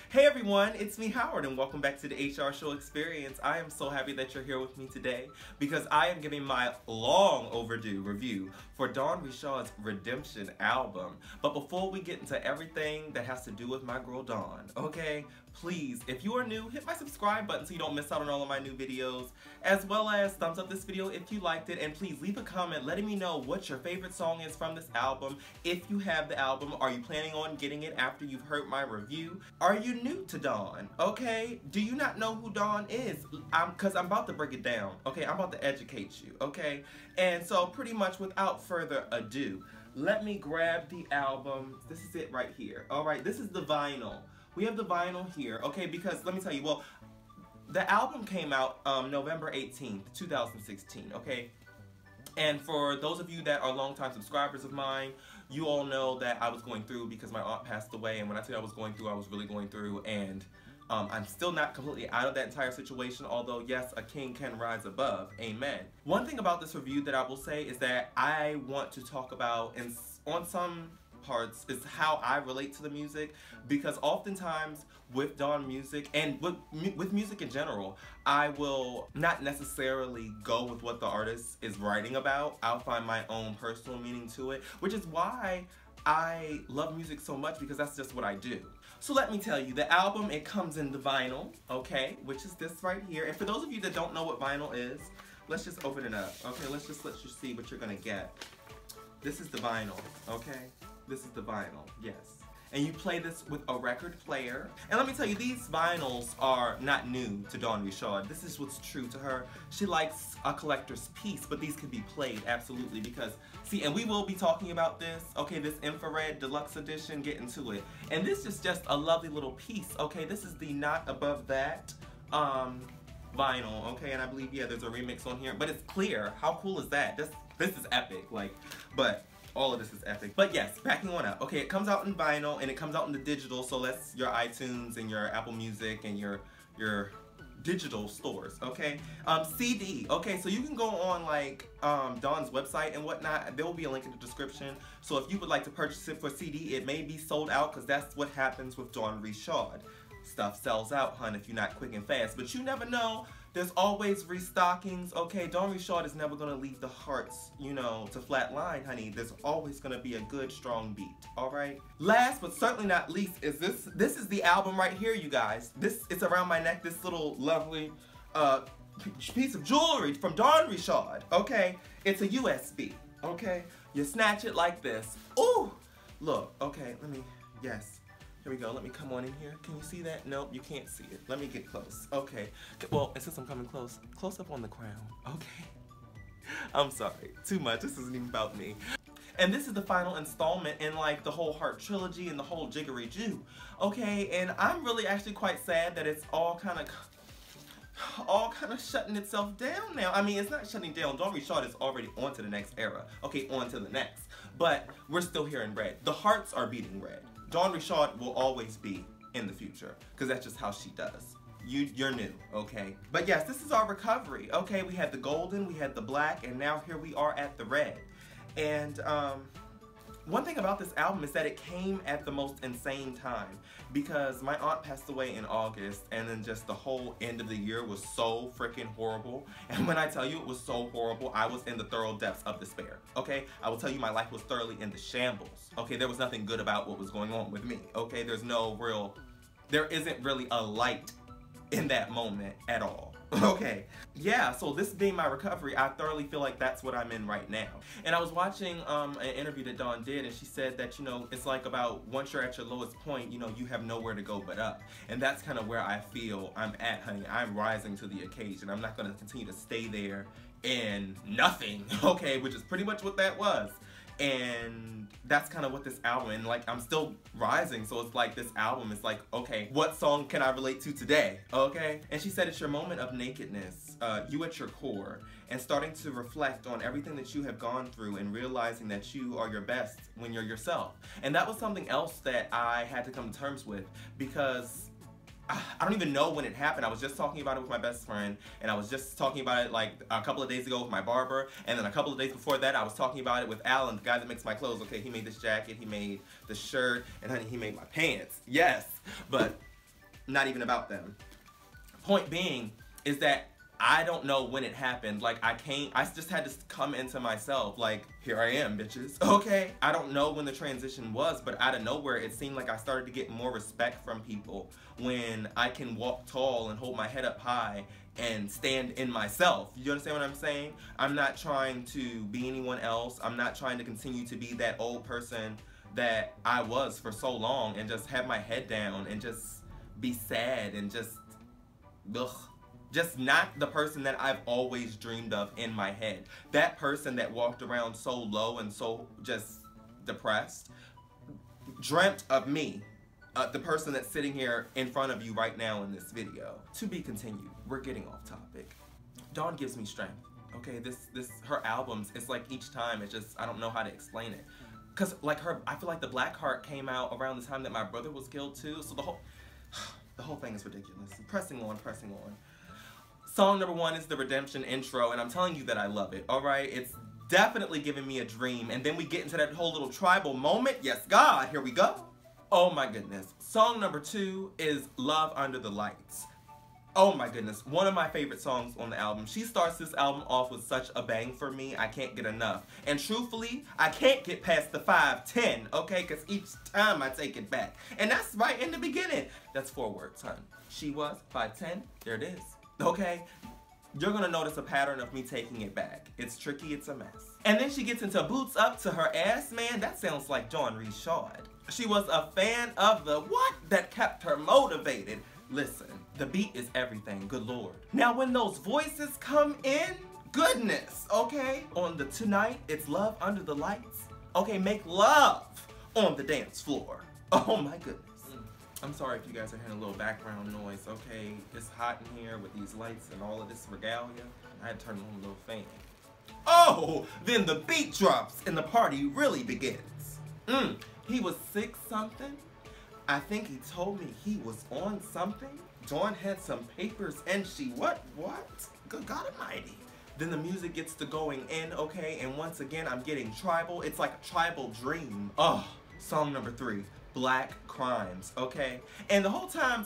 Hey everyone, it's me Howard and welcome back to the HR Show Experience. I am so happy that you're here with me today because I am giving my long overdue review for Dawn Reshaud's Redemption album. But before we get into everything that has to do with my girl Dawn, okay, please, if you are new, hit my subscribe button so you don't miss out on all of my new videos, as well as thumbs up this video if you liked it, and please leave a comment letting me know what your favorite song is from this album. If you have the album, are you planning on getting it after you've heard my review? Are you new to Dawn? Okay, do you not know who Dawn is? Because I'm about to break it down, okay? I'm about to educate you, okay? And so pretty much without further ado, let me grab the album. This is it right here. All right, this is the vinyl. We have the vinyl here, okay, because let me tell you, well, the album came out November 18th, 2016, okay? And for those of you that are longtime subscribers of mine, you all know that I was going through because my aunt passed away, and when I say I was going through, I was really going through, and I'm still not completely out of that entire situation, although yes, a king can rise above, amen. One thing about this review that I will say is that I want to talk about, on some parts, is how I relate to the music, because oftentimes with Dawn music and with music in general, I will not necessarily go with what the artist is writing about. I'll find my own personal meaning to it, which is why I love music so much, because that's just what I do. So let me tell you, the album, it comes in the vinyl, okay, which is this right here. And for those of you that don't know what vinyl is, let's just open it up, okay? Let's just let you see what you're gonna get. This is the vinyl, okay? This is the vinyl, yes. And you play this with a record player. And let me tell you, these vinyls are not new to Dawn Reshaud. This is what's true to her. She likes a collector's piece, but these can be played, absolutely, because, see, and we will be talking about this, okay, this infrared deluxe edition, get into it. And this is just a lovely little piece, okay? This is the Not Above That vinyl, okay? And I believe, yeah, there's a remix on here, but it's clear. How cool is that? This is epic, like, but all of this is epic. But yes, backing on up. Okay, it comes out in vinyl and it comes out in the digital, so that's your iTunes and your Apple Music and your digital stores, okay? CD, okay, so you can go on like Dawn's website and whatnot. There will be a link in the description. So if you would like to purchase it for CD, it may be sold out, because that's what happens with Dawn Reshaud. Stuff sells out, hun, if you're not quick and fast. But you never know. There's always restockings, okay? Dawn Reshaud is never gonna leave the hearts, you know, to flat line, honey. There's always gonna be a good, strong beat, all right? Last but certainly not least is this is the album right here, you guys. It's around my neck, this little lovely piece of jewelry from Dawn Reshaud, okay? It's a USB, okay? You snatch it like this. Ooh! Look, okay, yes. Here we go, let me come on in here. Can you see that? Nope, you can't see it. Let me get close. Okay, well, and since I'm coming close up on the crown, okay? I'm sorry, too much, this isn't even about me. And this is the final installment in like the whole Heart trilogy and the whole Jiggery Jew, okay? And I'm really actually quite sad that it's all kind of shutting itself down now. I mean, it's not shutting down. Dawn Reshaud is already on to the next era. Okay, on to the next. But we're still hearing red. The hearts are beating red. Dawn Reshaud will always be in the future, because that's just how she does. You're new, okay? But yes, this is our recovery, okay? We had the golden, we had the black, and now here we are at the red. And one thing about this album is that it came at the most insane time, because my aunt passed away in August, and then just the whole end of the year was so freaking horrible. And when I tell you it was so horrible, I was in the thorough depths of despair, okay? I will tell you my life was thoroughly in the shambles, okay? There was nothing good about what was going on with me, okay? There isn't really a light in that moment at all. Okay, yeah, so this being my recovery, I thoroughly feel like that's what I'm in right now. And I was watching an interview that Dawn did, and she said that, you know, it's like about once you're at your lowest point, you know, you have nowhere to go but up. And that's kind of where I feel I'm at, honey. I'm rising to the occasion. I'm not going to continue to stay there in nothing, okay, which is pretty much what that was. And that's kind of what this album, and like I'm still rising, so it's like this album is like, okay, what song can I relate to today, okay? And she said it's your moment of nakedness, you at your core, and starting to reflect on everything that you have gone through and realizing that you are your best when you're yourself. And that was something else that I had to come to terms with, because I don't even know when it happened. I was just talking about it with my best friend, and I was just talking about it like a couple of days ago with my barber, and then a couple of days before that I was talking about it with Alan, the guy that makes my clothes. Okay, he made this jacket, he made the shirt, and honey, he made my pants. Yes, but not even about them. Point being is that I don't know when it happened. Like, I just had to come into myself. Like, here I am, bitches. Okay? I don't know when the transition was, but out of nowhere, it seemed like I started to get more respect from people when I can walk tall and hold my head up high and stand in myself. You understand what I'm saying? I'm not trying to be anyone else. I'm not trying to continue to be that old person that I was for so long and just have my head down and just be sad and just, ugh. Just not the person that I've always dreamed of in my head. That person that walked around so low and so just depressed, dreamt of me. The person that's sitting here in front of you right now in this video. To be continued. We're getting off topic. Dawn gives me strength. Okay, her albums, it's like each time, it's just, I don't know how to explain it. Cause like I feel like the Black Heart came out around the time that my brother was killed too. So the whole thing is ridiculous. Pressing on. Song number 1 is the Redemption intro, and I'm telling you that I love it, alright? It's definitely giving me a dream, and then we get into that whole little tribal moment. Yes, God, here we go. Oh my goodness. Song number 2 is Love Under the Lights. Oh my goodness, one of my favorite songs on the album. She starts this album off with such a bang for me, I can't get enough. And truthfully, I can't get past the 5'10", okay? Because each time I take it back. And that's right in the beginning. That's 4 words, hun. She was 5'10", there it is. Okay, you're gonna notice a pattern of me taking it back. It's tricky, it's a mess. And then she gets into Boots Up to Her Ass, man. That sounds like Dawn Richard. She was a fan of the what that kept her motivated. Listen, the beat is everything, good Lord. Now when those voices come in, goodness, okay? On the Tonight, it's Love Under the Lights. Okay, make love on the dance floor. Oh my goodness. I'm sorry if you guys are hearing a little background noise, okay? It's hot in here with these lights and all of this regalia. I had to turn on a little fan. Oh, then the beat drops and the party really begins. He was 6-something. I think he told me he was on something. Dawn had some papers and she what? Good God Almighty. Then the music gets to going in, okay? And once again, I'm getting tribal. It's like a tribal dream. Oh, song number 3. Black Crimes, okay? And the whole time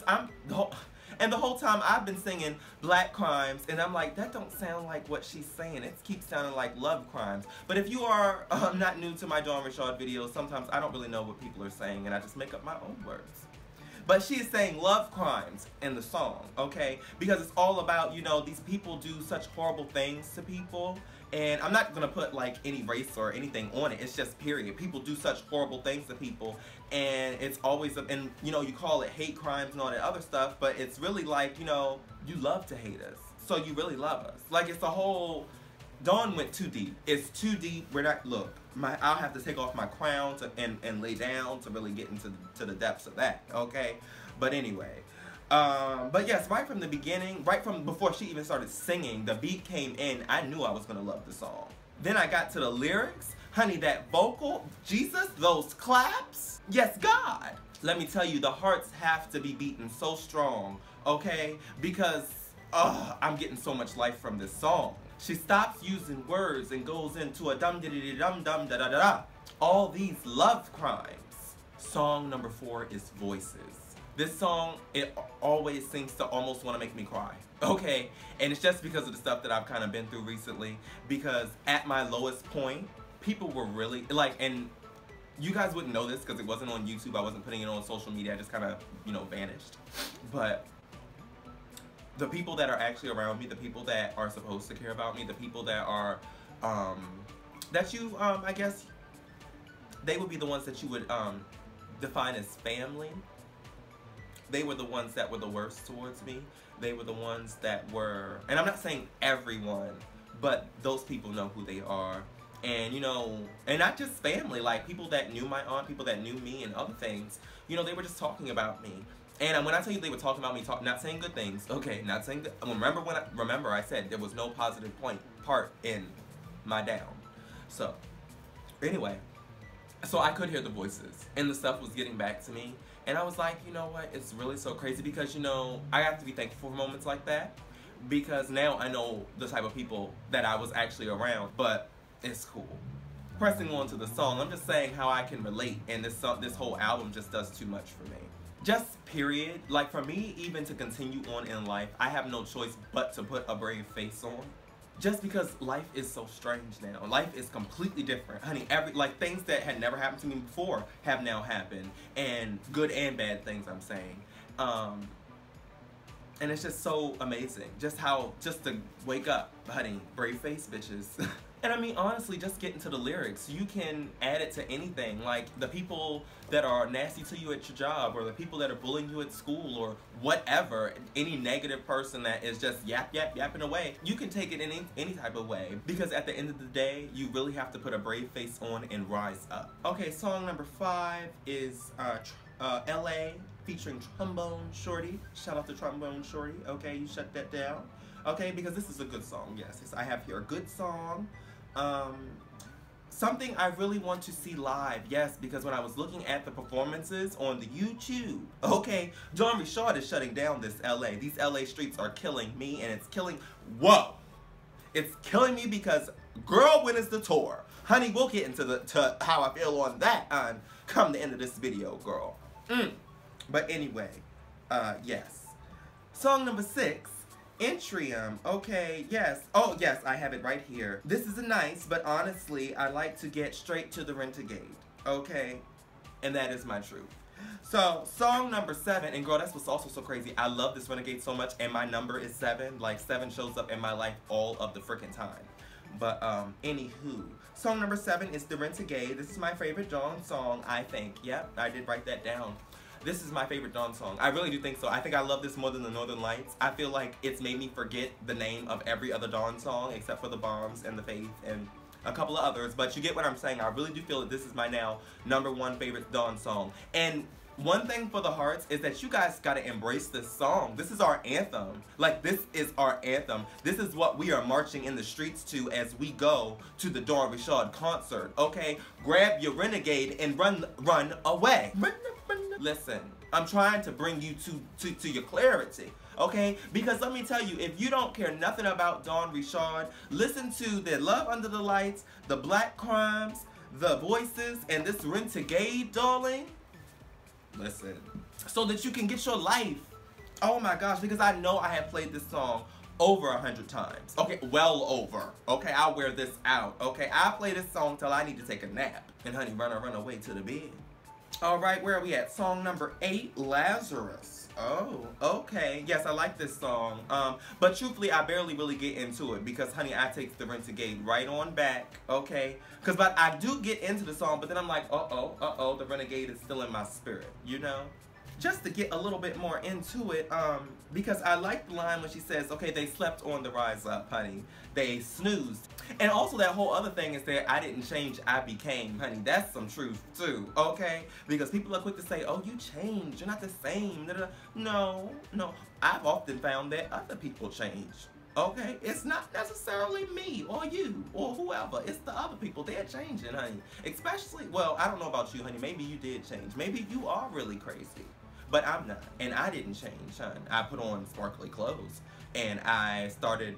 I've been singing Black Crimes, and I'm like, that don't sound like what she's saying. It keeps sounding like love crimes. But if you are not new to my Dawn Richard videos, sometimes I don't really know what people are saying, and I just make up my own words. But she is saying love crimes in the song, okay? Because it's all about, you know, these people do such horrible things to people. And I'm not going to put, like, any race or anything on it. It's just period. People do such horrible things to people. And it's always, and, you know, you call it hate crimes and all that other stuff. But it's really like, you know, you love to hate us. So you really love us. Like, it's a whole, Dawn went too deep. It's too deep. We're not, look, I'll have to take off my crown and lay down to really get into the depths of that, okay? But anyway. But yes, right from the beginning, right from before she even started singing, the beat came in, I knew I was gonna love the song. Then I got to the lyrics, honey, that vocal, Jesus, those claps, yes, God. Let me tell you, the hearts have to be beating so strong, okay? Because, I'm getting so much life from this song. She stops using words and goes into a dum-diddy-dum-dum-da-da-da-da. All these love crimes. Song number 4 is Voices. This song, it always seems to almost want to make me cry, okay? And it's just because of the stuff that I've kind of been through recently, because at my lowest point, people were really, like, and you guys wouldn't know this because it wasn't on YouTube, I wasn't putting it on social media, I just kind of, you know, vanished. But the people that are actually around me, the people that are supposed to care about me, the people that are, that you, I guess, they would be the ones that you would define as family. They were the ones that were the worst towards me. They were the ones that were, and I'm not saying everyone, but those people know who they are. And, you know, and not just family, like people that knew my aunt, people that knew me and other things, you know, they were just talking about me. And when I tell you they were talking about me, not saying good things, okay, not saying good, remember I said there was no positive part in my down. So, anyway, so I could hear the voices, and the stuff was getting back to me. And I was like, you know what, it's really so crazy because, you know, I have to be thankful for moments like that because now I know the type of people that I was actually around, but it's cool. Pressing on to the song, I'm just saying how I can relate, and this whole album just does too much for me. just period. Like for me, even to continue on in life, I have no choice but to put a brave face on. Just because life is so strange now. Life is completely different. Honey, like things that had never happened to me before have now happened. And good and bad things, I'm saying. And it's just so amazing. Just to wake up, honey, brave face, bitches. And I mean, honestly, just get into the lyrics. You can add it to anything. Like the any that are nasty to you at your job, or the people that are bullying you at school, or whatever, any negative person that is just yapping away, you can take it in any type of way. Because at the end of the day, you really have to put a brave face on and rise up. Okay, song number 5 is LA featuring Trombone Shorty. Shout out to Trombone Shorty. Okay, you shut that down. Okay, because this is a good song. Yes, I have here a good song. Something I really want to see live. Yes, because when I was looking at the performances on the YouTube, okay, Dawn Richard is shutting down this LA. These LA streets are killing me, and it's killing, whoa. It's killing me because, girl, when is the tour? Honey, we'll get into how I feel on that come the end of this video, girl. But anyway, yes. Song number 6. Entrium. Okay, yes. Oh, yes, I have it right here. This is nice, but honestly, I like to get straight to the Renegade. Okay? And that is my truth. So, song number 7, and girl, that's what's also so crazy. I love this Renegade so much, and my number is 7. Like, 7 shows up in my life all of the freaking time. But, anywho. Song number 7 is The Renegade. This is my favorite Dawn song, I think. Yep, I did write that down. This is my favorite Dawn song. I really do think so. I think I love this more than the Northern Lights. I feel like it's made me forget the name of every other Dawn song except for The Bombs and The Faith and a couple of others. But you get what I'm saying. I really do feel that this is my now #1 favorite Dawn song. And one thing for the hearts is that you guys gotta embrace this song. This is our anthem. Like, this is our anthem. This is what we are marching in the streets to as we go to the Dawn Richard concert, okay? Grab your Renegade and run away. Listen, I'm trying to bring you to your clarity, okay? Because let me tell you, if you don't care nothing about Dawn Richard, listen to the Love Under the Lights, the Black Crimes, the Voices, and this Renegade, darling. Listen, so that you can get your life. Oh my gosh, because I know I have played this song over 100 times. Okay, well over. Okay, I'll wear this out. Okay, I play this song till I need to take a nap. And honey, run away to the bed. All right, where are we at? Song number 8, Lazarus. Oh, okay. Yes, I like this song. But truthfully, I barely really get into it because, honey, I take the Renegade right on back, okay? But I do get into the song, but then I'm like, uh-oh, the Renegade is still in my spirit, you know? Just to get a little bit more into it, because I like the line when she says, okay, they slept on the rise up, honey. They snoozed. And also that whole other thing is that I didn't change, I became, honey. That's some truth too, okay? Because people are quick to say, oh, you changed, you're not the same. No. I've often found that other people change, okay? It's not necessarily me or you or whoever. It's the other people. They're changing, honey. Especially, well, I don't know about you, honey. Maybe you did change. Maybe you are really crazy. But I'm not. And I didn't change, honey. I put on sparkly clothes. And I started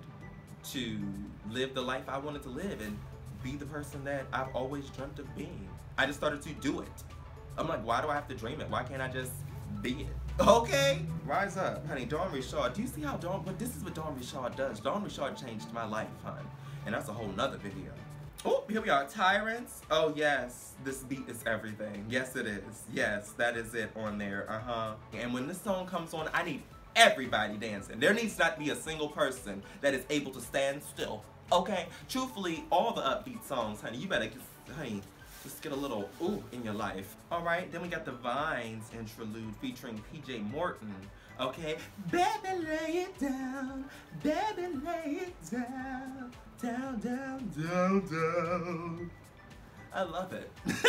to live the life I wanted to live and be the person that I've always dreamt of being. I just started to do it. I'm like, why do I have to dream it? Why can't I just be it? Okay? Rise up. Honey, Dawn Richard. Do you see how but this is what Dawn Richard does. Dawn Richard changed my life, hon. And that's a whole nother video. Oh, here we are. Tyrants. Oh, yes. This beat is everything. Yes, it is. Yes, that is it on there. And when this song comes on, I need everybody dancing. There needs not be a single person that is able to stand still. Okay? Truthfully, all the upbeat songs, honey, you better just get a little ooh in your life. Alright, then we got the Vines interlude featuring PJ Morton. Okay? Baby, lay it down. Baby, lay it down. Down, down, down, down. I love it.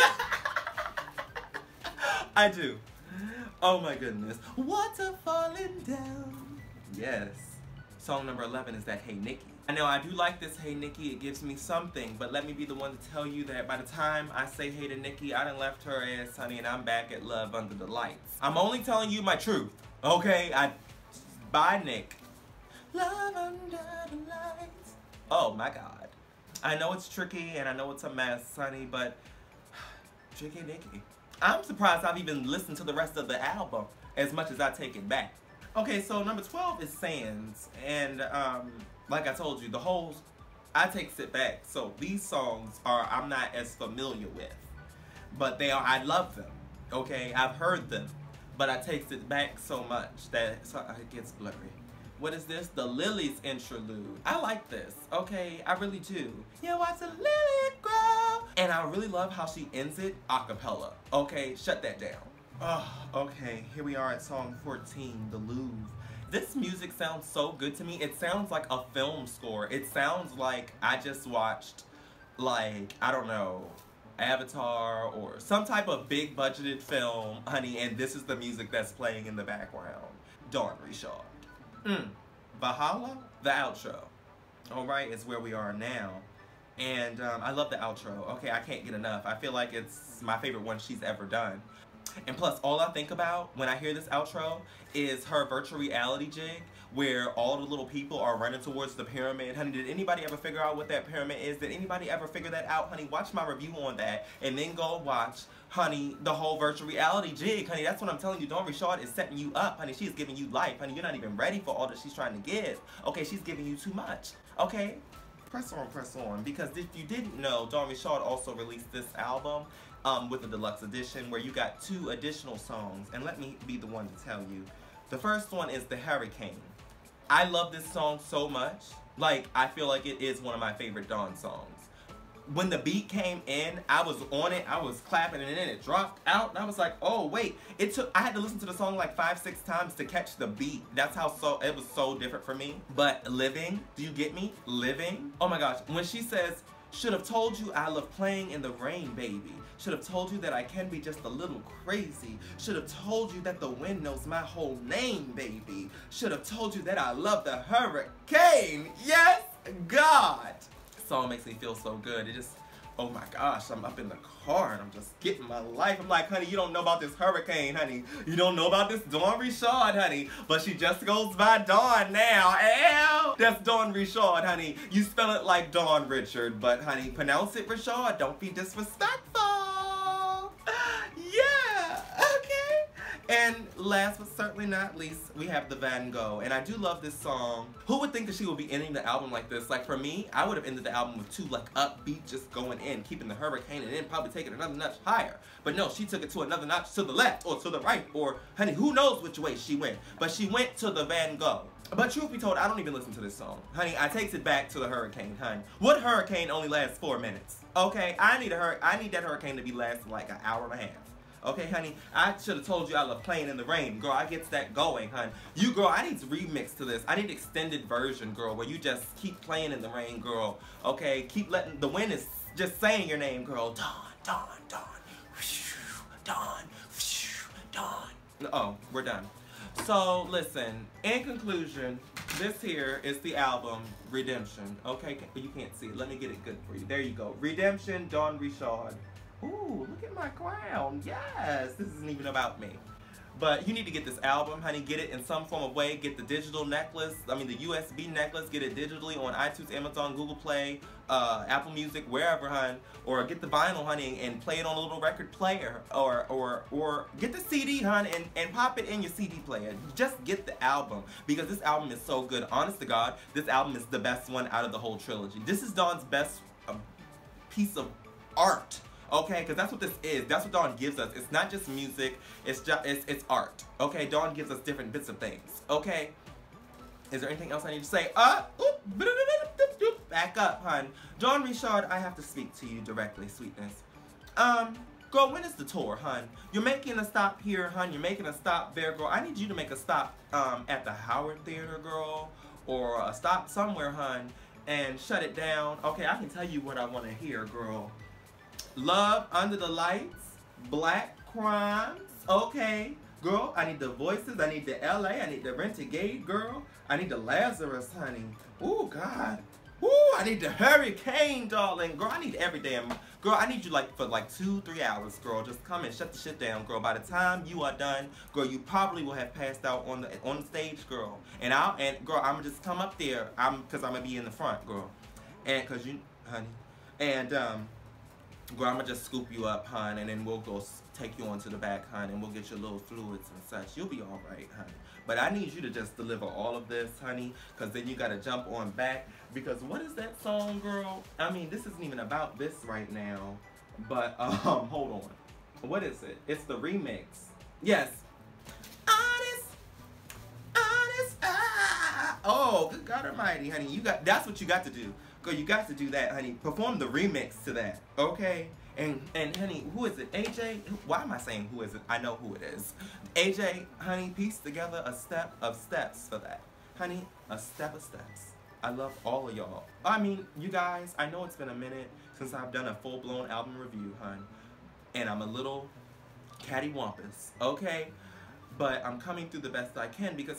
I do. Oh my goodness. Water falling down. Yes. Song number 11 is that Hey Nikki. I know I do like this Hey Nikki. It gives me something, but let me be the one to tell you that by the time I say hey to Nikki, I done left her ass, honey, and I'm back at Love Under the Lights. I'm only telling you my truth, okay? Bye, Nick. Love Under the Lights. Oh my God. I know it's tricky and I know it's a mess, honey, but Tricky Nikki. I'm surprised I've even listened to the rest of the album. as much as I take it back. Okay, so number 12 is Sands, and like I told you, I takes it back. So these songs I'm not as familiar with, but I love them. Okay, I've heard them, but I takes it back so much that it gets blurry. What is this? The Lilies interlude. I like this. Okay, I really do. Yeah, watch the lily grow. And I really love how she ends it a cappella. Okay, shut that down. Oh, okay, here we are at song 14, The Louvre. This music sounds so good to me. It sounds like a film score. It sounds like I just watched, like, I don't know, Avatar or some type of big budgeted film, honey, and this is the music that's playing in the background. Dawn Richard. Valhalla, the outro. Alright, is where we are now. And I love the outro. Okay, I can't get enough. I feel like it's my favorite one she's ever done. And plus, all I think about when I hear this outro is her virtual reality jig where all the little people are running towards the pyramid. Honey, did anybody ever figure out what that pyramid is? Did anybody ever figure that out? Honey, watch my review on that and then go watch, honey, the whole virtual reality jig. Honey, that's what I'm telling you. Dawn Richard is setting you up, honey. She's giving you life. Honey, you're not even ready for all that she's trying to give. Okay, she's giving you too much. Okay? Press on. Because if you didn't know, Dawn Richard also released this album with a deluxe edition where you got 2 additional songs. And let me be the one to tell you. The first one is The Hurricane. I love this song so much. Like, I feel like it is one of my favorite Dawn songs. When the beat came in, I was on it, I was clapping, and then it dropped out, and I was like, oh, wait. I had to listen to the song like 5-6 times to catch the beat. That's how it was so different for me. But Living, do you get me? Living? Oh my gosh, when she says, should have told you I love playing in the rain, baby. Should have told you that I can be just a little crazy. Should have told you that the wind knows my whole name, baby. Should have told you that I love the hurricane. Yes, God. This song makes me feel so good. It just, oh my gosh, I'm up in the car and I'm just getting my life. I'm like, honey, you don't know about this hurricane, honey. You don't know about this Dawn Richard, honey. But she just goes by Dawn now. Ew. That's Dawn Richard, honey. You spell it like Dawn Richard, but honey, pronounce it Richard. Don't be disrespectful. Yeah, okay. And last but certainly not least, we have the Van Gogh. And I do love this song. Who would think that she would be ending the album like this? Like for me, I would have ended the album with 2 like upbeat, just going in, keeping the hurricane and then probably taking another notch higher. But no, she took it to another notch to the left or to the right or, honey, who knows which way she went. But she went to the Van Gogh. But truth be told, I don't even listen to this song. Honey, I takes it back to the hurricane, honey. What hurricane only lasts 4 minutes? Okay, I need that hurricane to be lasting like an hour and a half. Okay, honey, I should have told you I love playing in the rain. Girl, I gets that going, honey. You, girl, I need to remix to this. I need extended version, girl, where you just keep playing in the rain, girl. Okay, keep letting, the wind is just saying your name, girl. Dawn, Dawn, Dawn, Dawn, Dawn. Oh, we're done. So, listen, in conclusion, this here is the album, Redemption. Okay, you can't see it. Let me get it good for you. There you go. Redemption, Dawn Richard. Ooh, look at my crown. Yes, this isn't even about me. But you need to get this album, honey. Get it in some form of way. Get the digital necklace. I mean, the USB necklace. Get it digitally on iTunes, Amazon, Google Play, Apple Music, wherever, honey. Or get the vinyl, honey, and play it on a little record player. Or get the CD, honey, and pop it in your CD player. Just get the album because this album is so good. Honest to God, this album is the best one out of the whole trilogy. This is Dawn's best piece of art. Okay, because that's what this is. That's what Dawn gives us. It's not just music. It's art. Okay, Dawn gives us different bits of things. Okay, is there anything else I need to say? Back up, hun. Dawn Richard, I have to speak to you directly, sweetness. Girl, when is the tour, hun? You're making a stop here, hun. You're making a stop there, girl. I need you to make a stop at the Howard Theater, girl, or a stop somewhere, hun, and shut it down. Okay, I can tell you what I want to hear, girl. Love Under the Lights, Black Crimes, okay. Girl, I need the Voices, I need the LA, I need the Renegade, girl. I need the Lazarus, honey. Ooh, God. Ooh, I need the Hurricane, darling. Girl, I need every damn, girl, I need you like for like 2-3 hours, girl. Just come and shut the shit down, girl. By the time you are done, girl, you probably will have passed out on the stage, girl. And girl, I'm gonna just come up there, cause I'm gonna be in the front, girl. And cause you, honey. And Girl, I'm gonna just scoop you up, hun, and then we'll go take you onto the back, hun, and we'll get your little fluids and such. You'll be all right, honey. But I need you to just deliver all of this, honey, because then you gotta jump on back. Because what is that song, girl? I mean, this isn't even about this right now. But, hold on. What is it? It's the remix. Yes. Honest, oh, good God Almighty, honey. That's what you got to do. Girl, you got to do that, honey. Perform the remix to that, okay? And honey, who is it? AJ? Why am I saying who is it? I know who it is. AJ, honey, piece together a step of steps for that. Honey, a step of steps. I love all of y'all. I mean, you guys, I know it's been a minute since I've done a full-blown album review, hun. And I'm a little cattywampus, okay? But I'm coming through the best I can because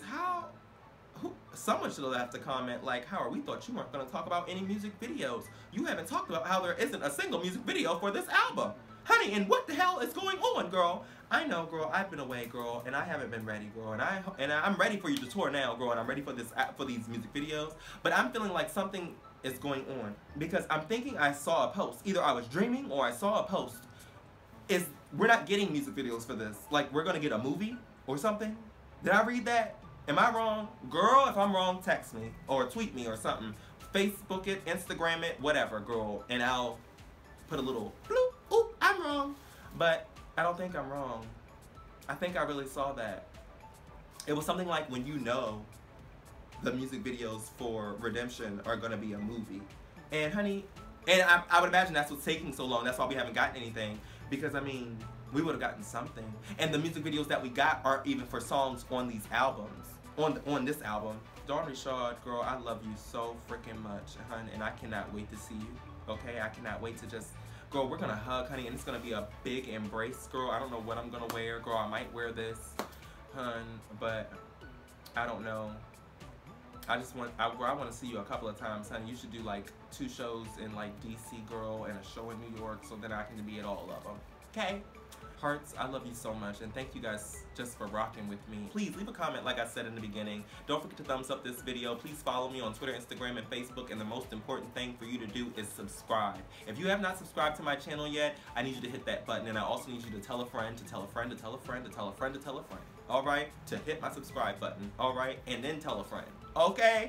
someone should have left a comment like, Howard, we thought you weren't going to talk about any music videos. You haven't talked about how there isn't a single music video for this album. Honey, and what the hell is going on, girl? I know, girl, I've been away, girl, and I haven't been ready, girl, and I'm ready for you to tour now, girl, and I'm ready for these music videos, but I'm feeling like something is going on because I'm thinking I saw a post. Either I was dreaming or I saw a post. We're not getting music videos for this. Like, we're going to get a movie or something? Did I read that? Am I wrong? Girl, if I'm wrong, text me or tweet me or something. Facebook it, Instagram it, whatever, girl, and I'll put a little bloop, oop, I'm wrong. But I don't think I'm wrong. I think I really saw that. It was something like when you know the music videos for Redemption are going to be a movie. And honey, and I would imagine that's what's taking so long. That's why we haven't gotten anything. Because, I mean, we would have gotten something. And the music videos that we got aren't even for songs on these albums. On this album. Dawn Richard, girl, I love you so freaking much, hun. And I cannot wait to see you. Okay? I cannot wait to just... Girl, we're going to hug, honey. And it's going to be a big embrace, girl. I don't know what I'm going to wear. Girl, I might wear this, hun. But I don't know. I want to see you a couple of times, honey. You should do like 2 shows in like DC, girl, and a show in New York so that I can be at all of them. Okay? Hearts, I love you so much, and thank you guys just for rocking with me. Please leave a comment like I said in the beginning. Don't forget to thumbs up this video. Please follow me on Twitter, Instagram, and Facebook, and the most important thing for you to do is subscribe. If you have not subscribed to my channel yet, I need you to hit that button, and I also need you to tell a friend, to tell a friend, to tell a friend, to tell a friend, to tell a friend. Alright? To hit my subscribe button. Alright? And then tell a friend. Okay?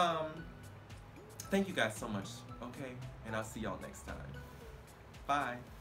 Thank you guys so much. Okay? And I'll see y'all next time. Bye.